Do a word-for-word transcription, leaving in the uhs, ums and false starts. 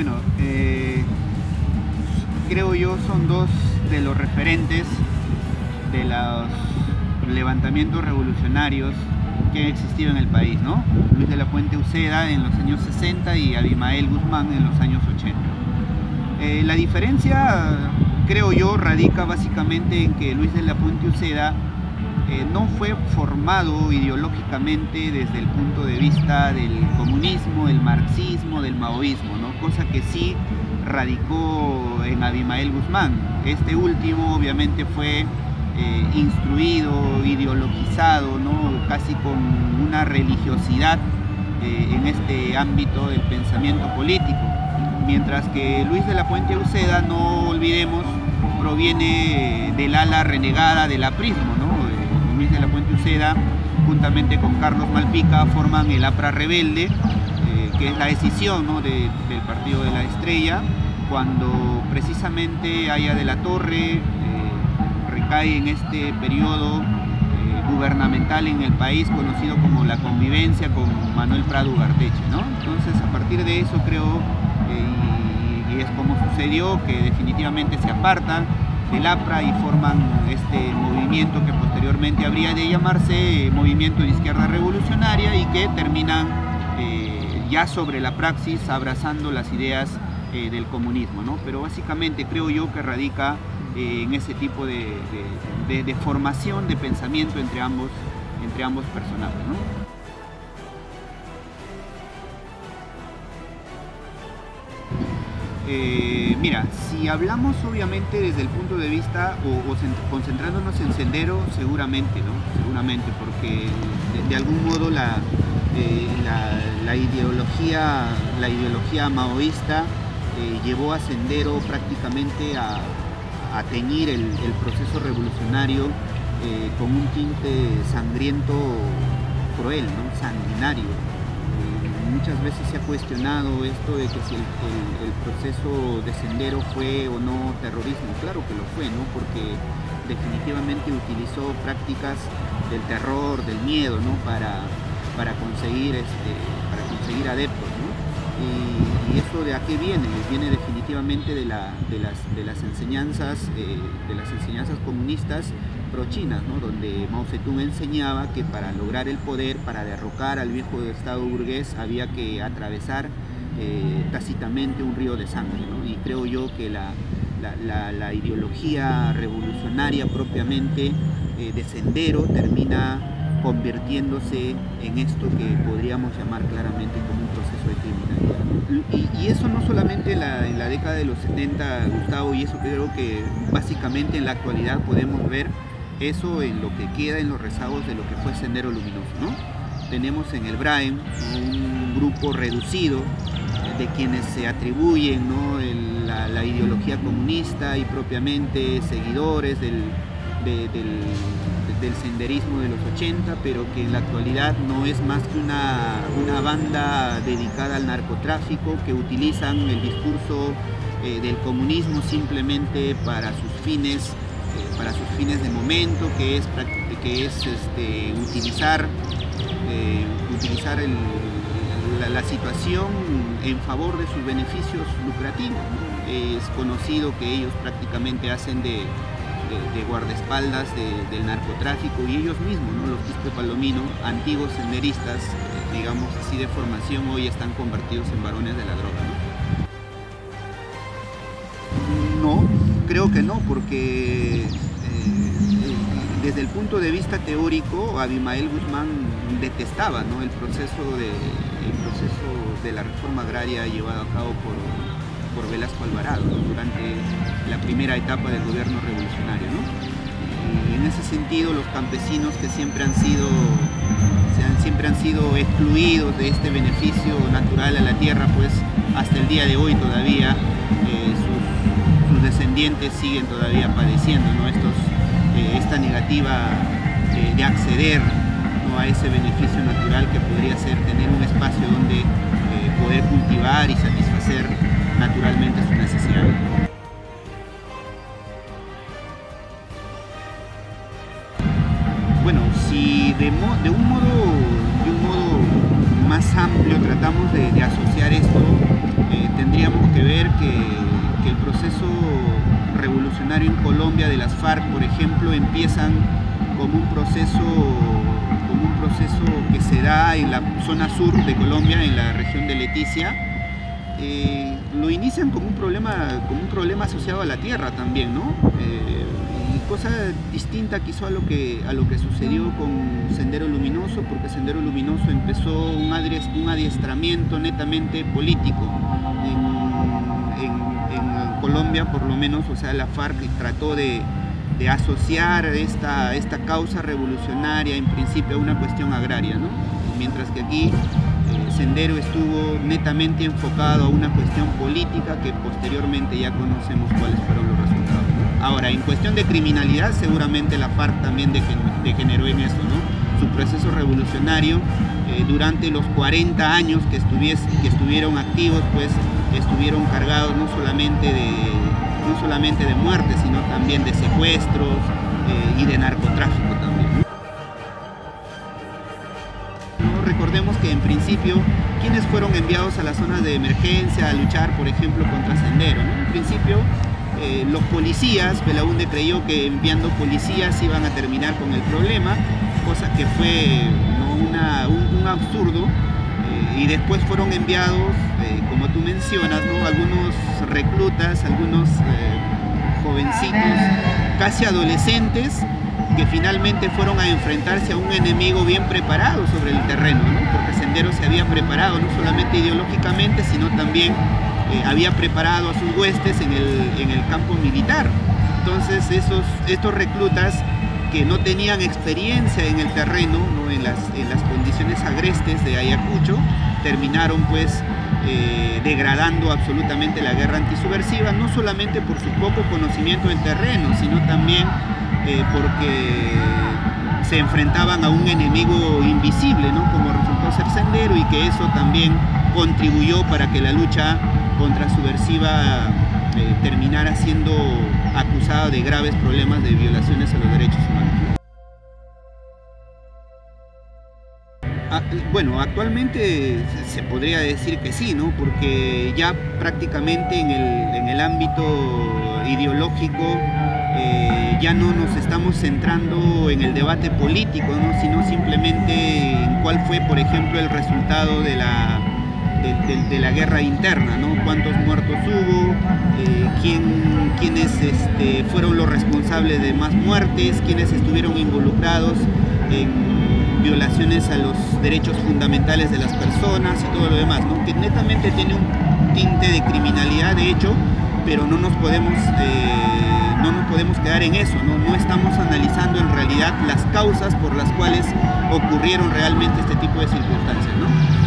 Bueno, eh, creo yo son dos de los referentes de los levantamientos revolucionarios que han existido en el país, ¿no? Luis de la Puente Uceda en los años sesenta y Abimael Guzmán en los años ochenta. Eh, la diferencia, creo yo, radica básicamente en que Luis de la Puente Uceda eh, no fue formado ideológicamente desde el punto de vista del comunismo, el marxismo, del maoísmo, ¿no? Cosa que sí radicó en Abimael Guzmán. Este último obviamente fue eh, instruido, ideologizado, ¿no? Casi con una religiosidad eh, en este ámbito del pensamiento político. Mientras que Luis de la Puente Uceda, no olvidemos, proviene del ala renegada del aprismo, ¿no? Eh, Luis de la Puente Uceda, juntamente con Carlos Malpica, forman el APRA Rebelde, eh, que es la decisión, ¿no? de, del Partido de la Estrella, cuando precisamente Haya de la Torre eh, recae en este periodo eh, gubernamental en el país conocido como la convivencia con Manuel Prado Ugarteche, ¿no? Entonces, a partir de eso creo Y, y es como sucedió, que definitivamente se apartan del APRA y forman este movimiento que posteriormente habría de llamarse Movimiento de Izquierda Revolucionaria, y que terminan eh, ya sobre la praxis abrazando las ideas eh, del comunismo, ¿no? Pero básicamente creo yo que radica eh, en ese tipo de, de, de, de formación de pensamiento entre ambos, entre ambos personajes, ¿no? Eh, mira, si hablamos obviamente desde el punto de vista o, o concentrándonos en Sendero, seguramente, ¿no? Seguramente, porque de, de algún modo la, eh, la, la ideología, la ideología maoísta eh, llevó a Sendero prácticamente a, a teñir el, el proceso revolucionario eh, con un tinte sangriento, cruel, ¿no? Sanguinario. Muchas veces se ha cuestionado esto de que si el, el, el proceso de Sendero fue o no terrorismo. Claro que lo fue, ¿no? Porque definitivamente utilizó prácticas del terror, del miedo, ¿no? Para, para, conseguir, este, para conseguir adeptos, ¿no? Y, y eso de a qué viene, viene definitivamente de, la, de, las, de las enseñanzas, eh, de las enseñanzas comunistas pro-chinas, ¿no? Donde Mao Zedong enseñaba que para lograr el poder, para derrocar al viejo estado burgués, había que atravesar eh, tácitamente un río de sangre, ¿no? Y creo yo que la, la, la, la ideología revolucionaria propiamente eh, de Sendero termina convirtiéndose en esto que podríamos llamar claramente como un proceso de criminalidad, ¿no? Y, y eso no solamente en la, en la década de los setenta, Gustavo, y eso creo que básicamente en la actualidad podemos ver eso en lo que queda en los rezagos de lo que fue Sendero Luminoso, ¿no? Tenemos en el Braem, ¿no? Un grupo reducido de quienes se atribuyen, ¿no? el, la, la ideología comunista y propiamente seguidores del, de, del, del senderismo de los ochenta, pero que en la actualidad no es más que una, una banda dedicada al narcotráfico, que utilizan el discurso eh, del comunismo simplemente para sus fines para sus fines de momento, que es, que es este, utilizar, eh, utilizar el, la, la situación en favor de sus beneficios lucrativos, ¿no? Es conocido que ellos prácticamente hacen de, de, de guardaespaldas de, del narcotráfico, y ellos mismos, ¿no? Los Quispe Palomino, antiguos senderistas, eh, digamos así de formación, hoy están convertidos en varones de la droga, ¿no? No. Creo que no, porque eh, desde el punto de vista teórico, Abimael Guzmán detestaba, ¿no? el, proceso de, el proceso de la reforma agraria llevado a cabo por, por Velasco Alvarado, ¿no? Durante la primera etapa del gobierno revolucionario, ¿no? Y en ese sentido, los campesinos que siempre han sido, se han, siempre han sido excluidos de este beneficio natural a la tierra, pues hasta el día de hoy todavía eh, sus descendientes siguen todavía padeciendo, ¿no? Estos, eh, esta negativa eh, de acceder, ¿no? a ese beneficio natural que podría ser tener un espacio donde eh, poder cultivar y satisfacer naturalmente sus necesidades. Bueno, si de, mo de, un, modo, de un modo más amplio tratamos de, de asociar esto, eh, tendríamos que ver que, que el proceso revolucionario en Colombia de las FARC, por ejemplo, empiezan como un proceso, como un proceso que se da en la zona sur de Colombia, en la región de Leticia. Eh, lo inician como un problema, como un problema asociado a la tierra también, ¿no? Eh, y cosa distinta quizá a lo que a lo que sucedió con Sendero Luminoso, porque Sendero Luminoso empezó un, un adiestramiento netamente político. En, en, en Colombia, por lo menos, o sea, la FARC trató de, de asociar esta, esta causa revolucionaria en principio a una cuestión agraria, ¿no? Mientras que aquí Sendero estuvo netamente enfocado a una cuestión política que posteriormente ya conocemos cuáles fueron los resultados, ¿no? Ahora, en cuestión de criminalidad, seguramente la FARC también degeneró en eso, ¿no? Su proceso revolucionario, eh, durante los cuarenta años que, que estuvieron activos, pues estuvieron cargados no solamente de, no solamente de muertes, sino también de secuestros eh, y de narcotráfico también, ¿no? Recordemos que en principio, ¿quiénes fueron enviados a las zonas de emergencia a luchar, por ejemplo, contra Sendero, ¿no? En principio, eh, los policías, Belaúnde creyó que enviando policías iban a terminar con el problema, cosa que fue, ¿no? Una, un, un absurdo, eh, y después fueron enviados, eh, como tú mencionas, ¿no? Algunos reclutas, algunos eh, jovencitos, casi adolescentes, que finalmente fueron a enfrentarse a un enemigo bien preparado sobre el terreno, ¿no? Porque Sendero se había preparado no solamente ideológicamente, sino también eh, había preparado a sus huestes en el, en el campo militar. Entonces esos, estos reclutas que no tenían experiencia en el terreno, ¿no? en, las, en las condiciones agrestes de Ayacucho, terminaron pues eh, degradando absolutamente la guerra antisubversiva, no solamente por su poco conocimiento del terreno, sino también Eh, porque se enfrentaban a un enemigo invisible, ¿no? Como resultó ser Sendero, y que eso también contribuyó para que la lucha contrasubversiva eh, terminara siendo acusada de graves problemas de violaciones a los derechos humanos. Ah, bueno, actualmente se podría decir que sí, ¿no? Porque ya prácticamente en el, en el ámbito ideológico Eh, ya no nos estamos centrando en el debate político, ¿no? Sino simplemente en cuál fue, por ejemplo, el resultado de la, de, de, de la guerra interna, ¿no? Cuántos muertos hubo, eh, quién, quiénes este, fueron los responsables de más muertes, quiénes estuvieron involucrados en violaciones a los derechos fundamentales de las personas y todo lo demás, ¿no? Que netamente tiene un tinte de criminalidad, de hecho, pero no nos podemos... Eh, No nos podemos quedar en eso, ¿no? No estamos analizando en realidad las causas por las cuales ocurrieron realmente este tipo de circunstancias, ¿no?